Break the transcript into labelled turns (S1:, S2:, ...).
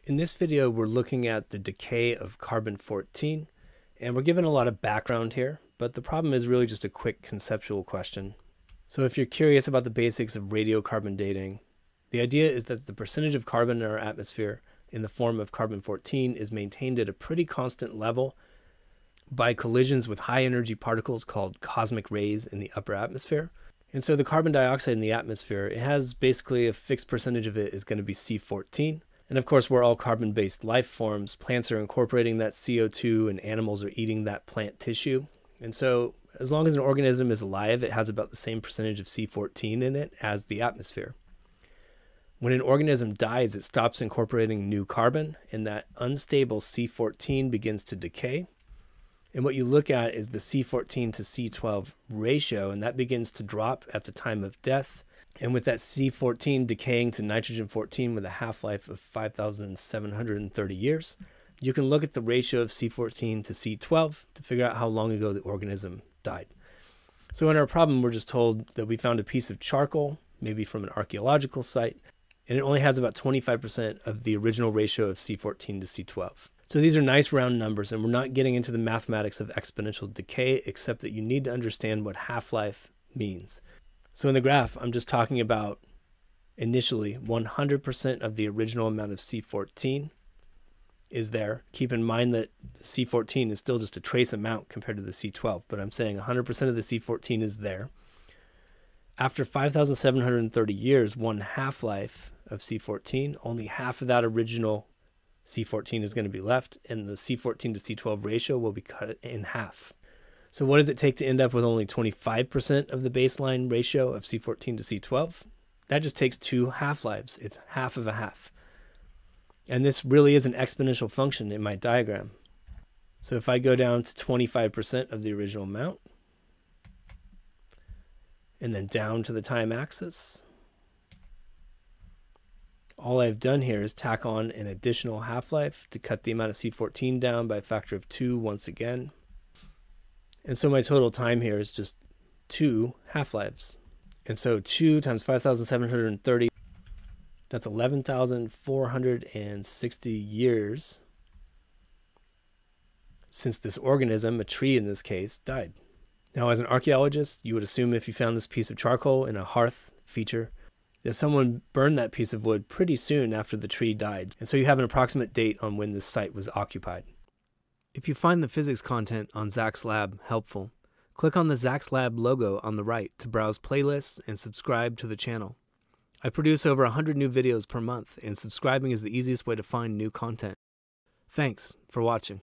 S1: In this video, we're looking at the decay of carbon-14, and we're given a lot of background here, but the problem is really just a quick conceptual question. So if you're curious about the basics of radiocarbon dating, the idea is that the percentage of carbon in our atmosphere in the form of carbon-14 is maintained at a pretty constant level by collisions with high-energy particles called cosmic rays in the upper atmosphere. And so the carbon dioxide in the atmosphere, it has basically a fixed percentage of it is going to be C-14. And of course, we're all carbon-based life forms. Plants are incorporating that CO2 and animals are eating that plant tissue. And so as long as an organism is alive, it has about the same percentage of C-14 in it as the atmosphere. When an organism dies, it stops incorporating new carbon, and that unstable C-14 begins to decay. And what you look at is the C-14 to C-12 ratio, and that begins to drop at the time of death. And with that C-14 decaying to nitrogen-14 with a half-life of 5,730 years, you can look at the ratio of C-14 to C-12 to figure out how long ago the organism died. So in our problem, we're just told that we found a piece of charcoal, maybe from an archaeological site, and it only has about 25% of the original ratio of C-14 to C-12. So these are nice round numbers, and we're not getting into the mathematics of exponential decay, except that you need to understand what half-life means. So in the graph, I'm just talking about initially 100% of the original amount of C-14 is there. Keep in mind that C-14 is still just a trace amount compared to the C-12, but I'm saying 100% of the C-14 is there. After 5,730 years, one half-life of C-14, only half of that original C-14 is going to be left, and the C-14 to C-12 ratio will be cut in half. So what does it take to end up with only 25% of the baseline ratio of C-14 to C-12? That just takes two half-lives. It's half of a half. And this really is an exponential function in my diagram. So if I go down to 25% of the original amount, and then down to the time axis, all I've done here is tack on an additional half-life to cut the amount of C-14 down by a factor of 2 once again. And so my total time here is just 2 half-lives. And so 2 times 5,730, that's 11,460 years since this organism, a tree in this case, died. Now, as an archaeologist, you would assume if you found this piece of charcoal in a hearth feature, that someone burned that piece of wood pretty soon after the tree died. And so you have an approximate date on when this site was occupied. If you find the physics content on Zach's Lab helpful, click on the Zach's Lab logo on the right to browse playlists and subscribe to the channel. I produce over 100 new videos per month, and subscribing is the easiest way to find new content. Thanks for watching.